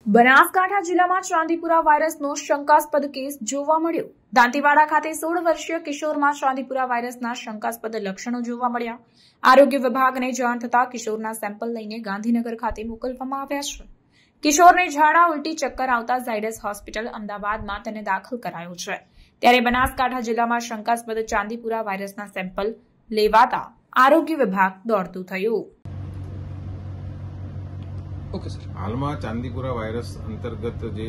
બનાસકાંઠા જિલ્લામાં ચાંદીપુરા વાયરસનો શંકાસ્પદ કેસ જોવા મળ્યો। દાંતીવાડા ખાતે 16 વર્ષીય કિશોરમાં ચાંદીપુરા વાયરસના શંકાસ્પદ લક્ષણો જોવા મળ્યા। આરોગ્ય વિભાગને જાણ થતાં કિશોરના સેમ્પલ લઈને ગાંધીનગર ખાતે મોકલવામાં આવ્યા છે। કિશોરને ઝાડા ઉલટી ચક્કર આવતા ઝાયડસ હોસ્પિટલ અમદાવાદમાં તેને દાખલ કરાયો છે। ત્યારે બનાસકાંઠા જિલ્લામાં શંકાસ્પદ ચાંદીપુરા વાયરસના સેમ્પલ લેવાતા આરોગ્ય વિભાગ દોડતું થયું। Okay sir. हालમાં ચાંદીપુરા વાયરસ અંતર્ગત જે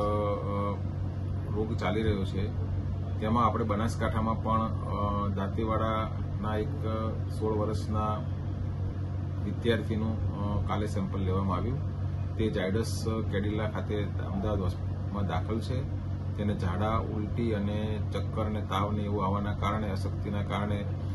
રોગ ચાલી રહ્યો છે તેમાં આપણે બનાસકાંઠામાં પણ દાંતીવાડાના એક 16 વર્ષના વિદ્યાર્થીનું કાલે સેમ્પલ લેવામાં આવ્યું। તે ઝાયડસ કેડિલા ખાતે અમદાવાદ હોસ્પિટલમાં દાખલ છે। તેને ઝાડા ઉલટી અને ચક્કર અને તાવ ને એવું આવવાના કારણે અશક્તિના કારણે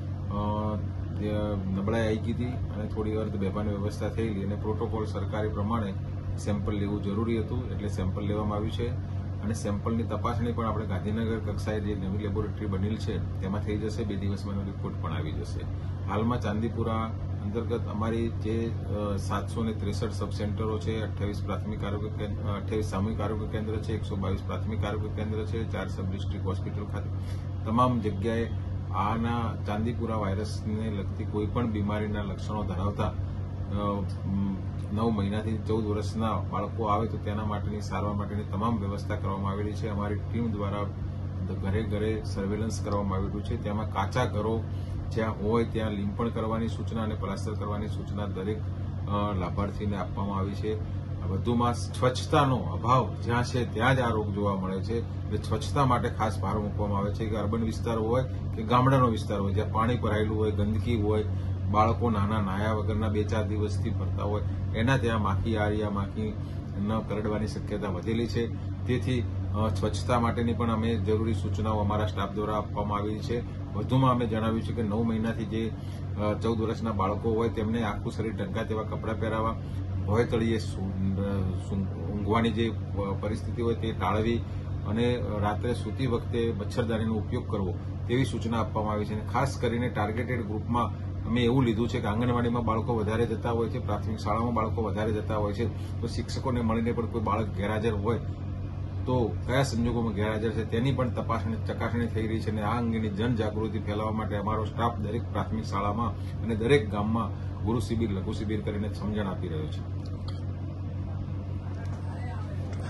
નબળાઈ આવી ગઈ હતી અને થોડી અર્ધ બેભાન વ્યવસ્થા થયેલી અને પ્રોટોકોલ સરકારી પ્રમાણે સેમ્પલ લેવું જરૂરી હતું એટલે સેમ્પલ લેવામાં આવ્યું છે અને સેમ્પલની તપાસણી પણ આપણે ગાંધીનગર કક્ષાએ જે નવી લેબોરેટરી બનેલ છે તેમાં થઈ જશે। 2 દિવસમાં રિપોર્ટ પણ આવી જશે। હાલમાં ચાંદીપુરા અંતર્ગત અમારી જે 763 સબ સેન્ટરો છે, 28 પ્રાથમિક આરોગ્ય કેન્દ્ર, 28 સામૂહિક આરોગ્ય કેન્દ્ર છે, 122 પ્રાથમિક આરોગ્ય કેન્દ્ર છે, 4 સબ ડિસ્ટ્રિક્ટ હોસ્પિટલ ખાતે તમામ જગ્યાએ આના ચાંદીપુરા વાયરસને લગતી કોઈ પણ બીમારીના લક્ષણો ધરાવતા 9 મહિનાથી 14 વર્ષના બાળકો આવે તો તેના માટેની સારવાર માટેની તમામ વ્યવસ્થા કરવામાં આવેલી છે। અમારી ટીમ દ્વારા ઘરે ઘરે સર્વેલન્સ કરવામાં આવેલું છે। તેમાં કાચા ઘરો જ્યાં હોય ત્યાં લીંપણ કરવાની સૂચના અને પ્લાસ્ટર કરવાની સૂચના દરેક લાભાર્થીને આપવામાં આવી છે। વધુમાં સ્વચ્છતાનો અભાવ જ્યાં છે ત્યાં જ આ રોગ જોવા મળે છે એટલે સ્વચ્છતા માટે ખાસ ભાર મૂકવામાં આવે છે કે અર્બન વિસ્તાર હોય કે ગામડાનો વિસ્તાર હોય જ્યાં પાણી ભરાયેલું હોય, ગંદકી હોય, બાળકો નાના નાયા વગરના 2-4 દિવસથી ફરતા હોય એના ત્યાં માખી આરિયા માખી ન કરડવાની શક્યતા વધેલી છે। તેથી સ્વચ્છતા માટેની પણ અમે જરૂરી સૂચનાઓ અમારા સ્ટાફ દ્વારા આપવામાં આવી છે। વધુમાં અમે જણાવ્યું છે કે 9 મહિનાથી જે 14 વર્ષના બાળકો હોય તેમને આખું શરીર ઢંકા તેવા કપડાં પહેરાવા, ભોય તળિયે ઊંઘવાની જે પરિસ્થિતિ હોય તે ટાળવી અને રાત્રે સૂતી વખતે મચ્છરદાનીનો ઉપયોગ કરવો તેવી સૂચના આપવામાં આવી છે। ખાસ કરીને ટાર્ગેટેડ ગ્રુપમાં અમે એવું લીધું છે કે આંગણવાડીમાં બાળકો વધારે જતા હોય છે, પ્રાથમિક શાળામાં બાળકો વધારે જતા હોય છે, તો શિક્ષકોને મળીને પણ કોઈ બાળક ગેરહાજર હોય તો કયા સંજોગોમાં ગેરહાજર છે તેની પણ ચકાસણી થઈ રહી છે અને આ અંગેની જનજાગૃતિ ફેલાવવા માટે અમારો સ્ટાફ દરેક પ્રાથમિક શાળામાં અને દરેક ગામમાં ગુરુ શિબિર, લઘુ શિબિર કરીને સમજણ આપી રહ્યો છે।